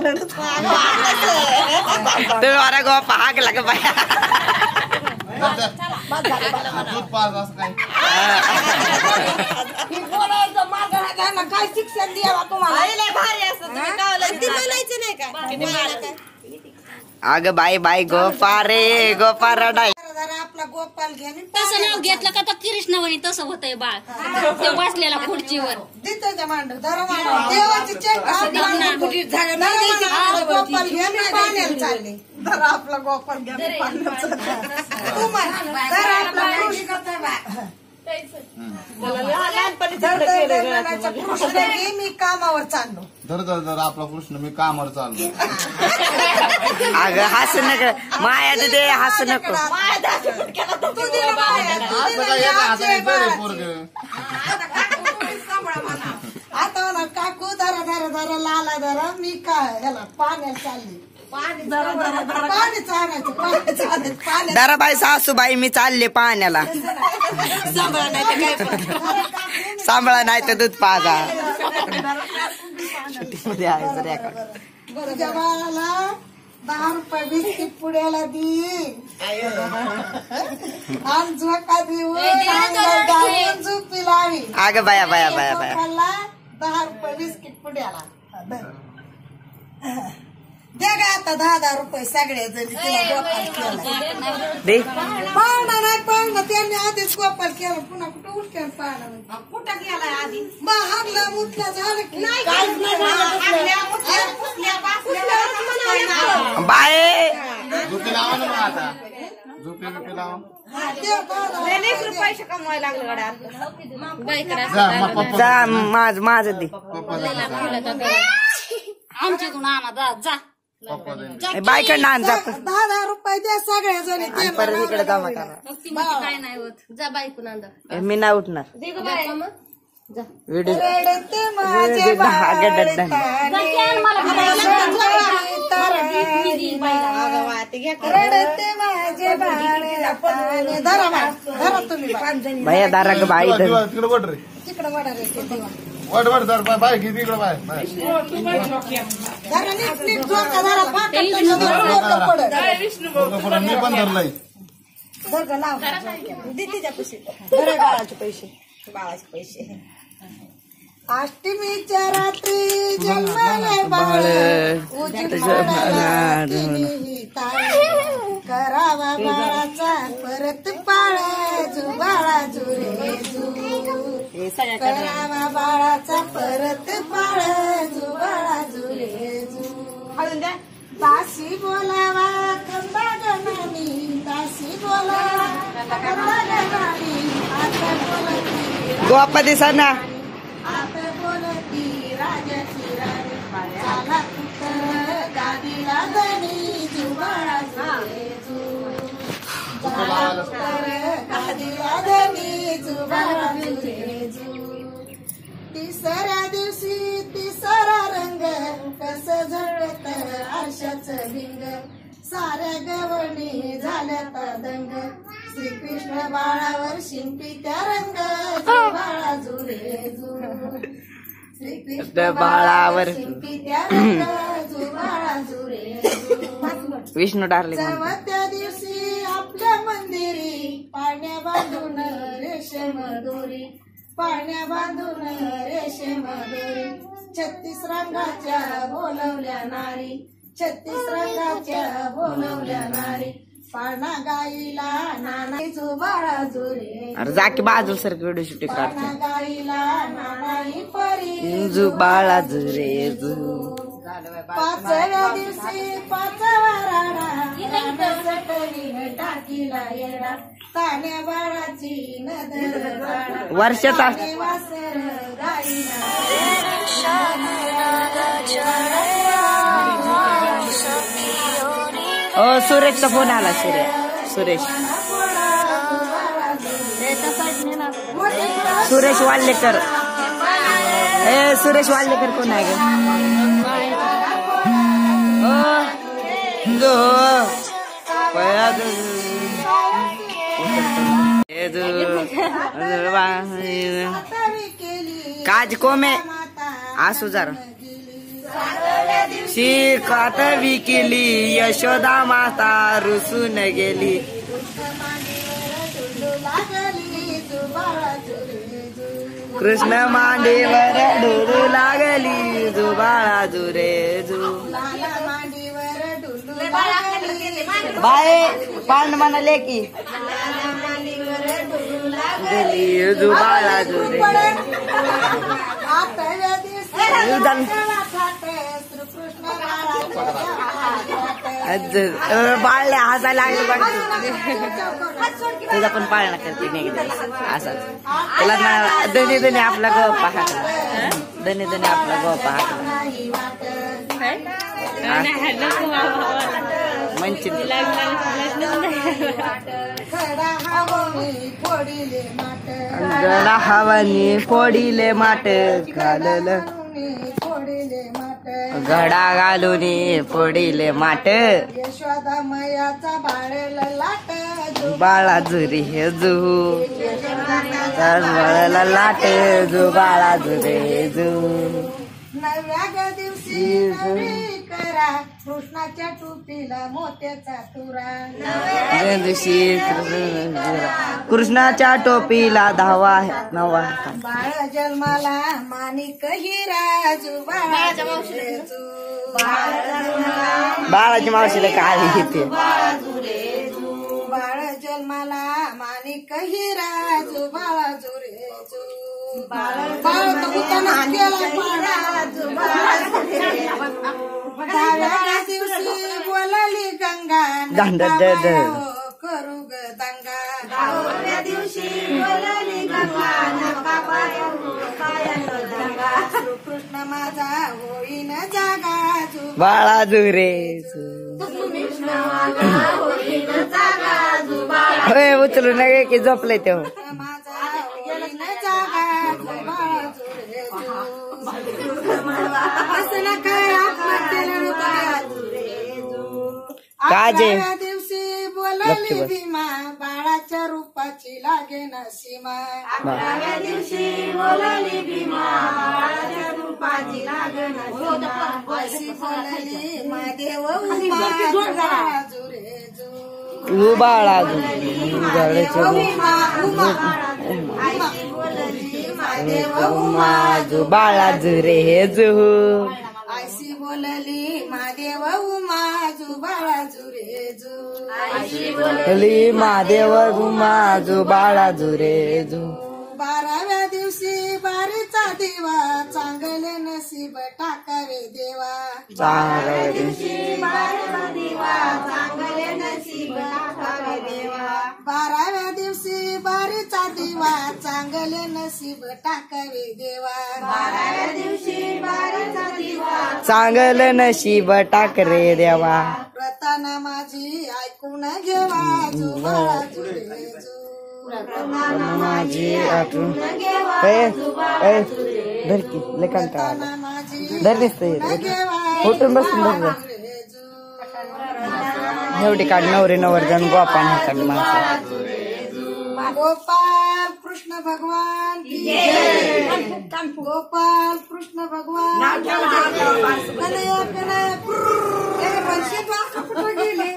तुम्हारा गोपा आग लग पाया काय शिक्षण द्यावा तुम्हाला भारी असत बोलायचं नाही का अग बाई बाई गोपा रे गोपा रडाय आपला गोपाल घ्या तसं नाव घेतलं का तर कृष्णवणी तसं होतंय बाळ ते बसलेला खुर्चीवर देतो मांड धरा मांड देवाची गोपाल घ्या मी पाण्याला चालले धरा आपला गोपाल घ्या मी पाण्याला चालले तू म्हण धरा आपला कृष्ण मी कामावर चाललो धर आपला कृष्ण मी कामावर चाललो अगं हसू नका माया दे हसू नको आता ना काकू धरा धरा धरा लाला धरा मी काय ह्याला पाण्याला चालली पाणी चालायचं दरा बाई सासूबाई मी चालले पाण्याला सांभाळा नाही तर दूध पाजा तुझ्या बाळाला 10 रुपये बिस्किट पुड्याला दी आणि झोका देऊन झोपी लावी अगं बाया बाया बाया बाया 10 रुपये बिस्किट पुड्याला दे गा आता 10 रुपये सगळे जण दे पाहुणा नाही पाहुणा त्यांनी आधीच गोपाल केलं पुन्हा कुठं उठक्यान पाहणं कुठं गेलाय आधी हारला मुतला झालं की बाय झोपी लावा ना मग आता झोपी लावा पैसे कमवायला लागले गड्या जा माझं दे आमच्याकडून आणा जा बायकडनं आण जा 10 रुपये द्या सगळ्या जणी परत इकडे जमा करा काय नाही होत जा बायकून आणा मी नाही उठणार व्हिडिओ रडते माझे रडते माझे बाळ धरा तुम्ही भैया दारा ग बाई तिकडे वड रे तिकडे वडा रे ते देवा वड धर बाय किती इकडे बाय धरा नीट झोका धरा फाटत मी पण धरलंय धर ग लाव तिच्या पैसे धरा बाळाचे पैसे अष्टमीच्या रात्री जन्मले बाळ करावा बाळाचा परत पाळ जुबाळा जुरे जू करावा बाळाचा परत पाळ जुबाळा जुरे जू दासी बोलावा कंदा गणानी दासी बोलावा कंदा गणानी आता बोलती गोपा दिसा ना आता बोलती राजाची राणी झाला पुत्र गादीला गणी जुबाळा जुरे जू झाला पुत्र गादीला गणी जुबाळा जुरे जू तिसऱ्या दिवशी तिसरा रंग कस झळत आरशाचं भिंग साऱ्या गवणी झाल्या दंग श्रीकृष्ण बाळावर शिंपीच्या रंग बाळा जुरे जू श्रीकृष्ण बाळावर शिंपीच्या रंग जुबाळा जुरे जू विष्णू डार्लिंग चवथ्या दिवशी आपल्या मंदिरी पाण्या बांधून रेशम दोरी पाण्या बांधून रेशम दोरी 36 रंगाच्या बोलवल्या नारी 36 रंगाच्या बोलवल्या नारी पाळणा गाईला नाना जुबाळा जुरे अरे जा की बाजू सर व्हिडिओ शूटिंग पाळणा काढते गाईला नानाई परी जुबाळा जुरे जू 5व्या दिवशी 5वा राडा सटरीने टाकीला येडा ताण्या बाळाची नदर वर्षाचा वासर गाईला ओ सुरेशचा फोन आला सुरेश सुरेश वाल्लेकर ए सुरेश वाल्लेकर कोण आहे काज को में आसू जरा शिकात विकिली यशोदा माता रुसून गेली. कृष्ण मांडीवर डुलू लागली जुबाळा जुरे जू. बाय पांड म्हणाले की गेली जुबाळा जुरे. बाळले हसायला लागले पण तुझा पण पाळणा करते नाही असाच तुला दणी दणी आपला गोपा हाकला. दणी दणी आपला गोपा हाकला मंची गडा हवानी फोडीले माट घाललं. घडा घालून फोडीले माट यशोदा मयाचा बाळला लाट. बाळा झुरी हे जू बाळाला लाट जू बाळा झुरे जू. नव्या दिवशी नवरी करा कृष्णाच्या टोपीला मोत्याचा तुरा. दिवशी कृष्णाच्या टोपीला धावा नवा. बाळ जन्माला माणिक हिरा जू बाळाच्या बाळाची मावशीला काय घेते. बाळ जन्माला माणिक हिरा जू बाळा जुरे जू. दहाव्या दिवशी बोलली गंगा करू ग दंगा. दहाव्या दिवशी बोलली गंगा कृष्ण माझा होईन जागा जू बाळा जुरे होय उचलू नये की झोपले तेव्हा. माझा होईन जागा जू बाळा जुरे जू. असं ना काय आपण केलं काजे दिवशी बोलली भीमा बाळाच्या रूपाची लागे ना सीमा. अकराव्या दिवशी बोलली भीमा बाळाच्या रूपाची लागे ना सीमा. अशी बोलली महादेव उमा जुरे जू. बाळा जू बाळा जुरे हे जू. आयशी बोलली महादेव उमा जू बाळा जुरे जू. महादेव उमा जू बाळा जुरे जू. 12व्या दिवशी बारीचा दिवा चांगले नसीब टाकावे देवा. 12व्या दिवशी बारीचा दिवा चांगले नसीब टाकावे देवा. 12व्या दिवशी बारीचा दिवा चांगले नसीब टाकावे देवा. 12व्या दिवशी बारीचा दिवा चांगलं नशीब टाक रे देवा. प्रताना माझी ऐकून घेवा जू बाळा जुरे जू. माझी आठवण धरकी लेखंटा धर दिसतंय उठून बसून धर. एवढी काढ नवरे नवरजण गोपान हातात माणसं. गोपाल कृष्ण भगवान की जय. गोपाल कृष्ण भगवान कन्हैया कन्हैया. कुठं गेली